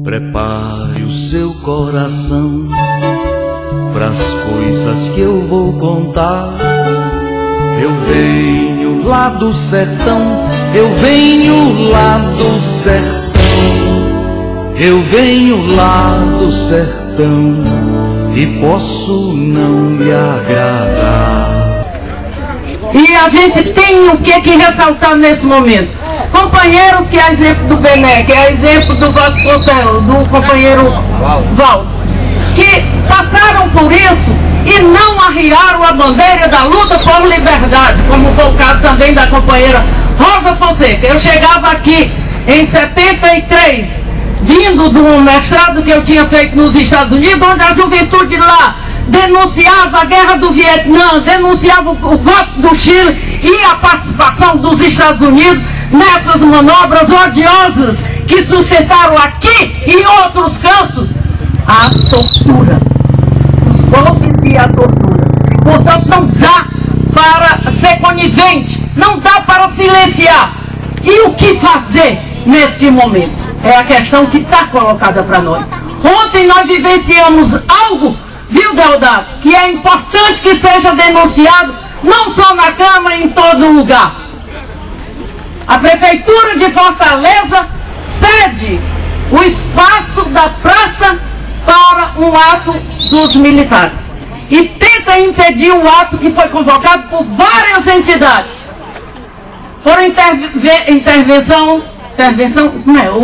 Prepare o seu coração pras coisas que eu vou contar. Eu venho lá do sertão, eu venho lá do sertão, eu venho lá do sertão e posso não lhe agradar. E a gente tem o que ressaltar nesse momento. Companheiros que é exemplo do Bené, que é exemplo do Vasconcelos, do companheiro Valdo, que passaram por isso e não arriaram a bandeira da luta por liberdade, como foi o caso também da companheira Rosa Fonseca. Eu chegava aqui em 73, vindo de um mestrado que eu tinha feito nos Estados Unidos, onde a juventude lá denunciava a guerra do Vietnã, denunciava o golpe do Chile e a participação dos Estados Unidos nessas manobras odiosas que sustentaram aqui e em outros cantos a tortura, os golpes e a tortura. Portanto, não dá para ser conivente, não dá para silenciar. E o que fazer neste momento? É a questão que está colocada para nós. Ontem nós vivenciamos algo, viu, Deodato, que é importante que seja denunciado, não só na Câmara, em todo lugar. A Prefeitura de Fortaleza cede o espaço da praça para um ato dos militares e tenta impedir o ato que foi convocado por várias entidades. Por intervenção, não é?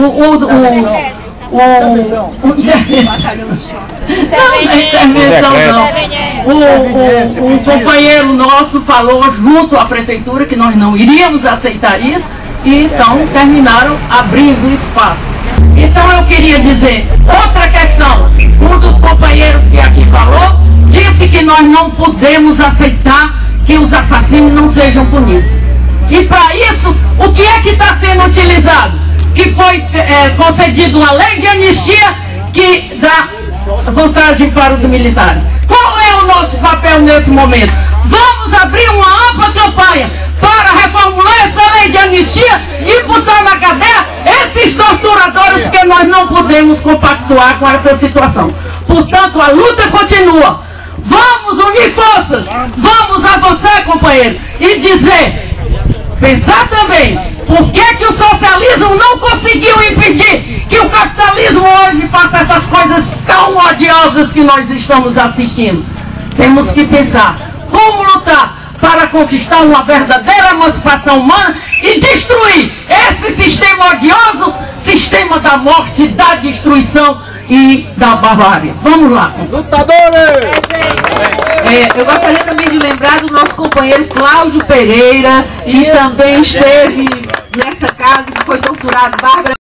O companheiro nosso falou junto à prefeitura que nós não iríamos aceitar isso e então terminaram abrindo espaço. Então eu queria dizer outra questão. Um dos companheiros que aqui falou disse que nós não podemos aceitar que os assassinos não sejam punidos. E para isso, o que é que está sendo utilizado? Que foi concedido uma lei de anistia que dá vantagem para os militares. Qual é o nosso papel nesse momento? Vamos abrir uma ampla campanha para reformular essa lei de anistia e botar na cadeia esses torturadores, porque nós não podemos compactuar com essa situação. Portanto, a luta continua. Vamos unir forças, vamos avançar, companheiro, e dizer, pensar também, por que o socialismo não conseguiu impedir que o capitalismo hoje faça essas coisas tão odiosas que nós estamos assistindo? Temos que pensar como lutar para conquistar uma verdadeira emancipação humana e destruir esse sistema odioso, sistema da morte, da destruição e da barbárie. Vamos lá. Lutadores! Eu gostaria também de lembrar do nosso companheiro Cláudio Pereira, que também esteve nessa casa, que foi torturado, Bárbara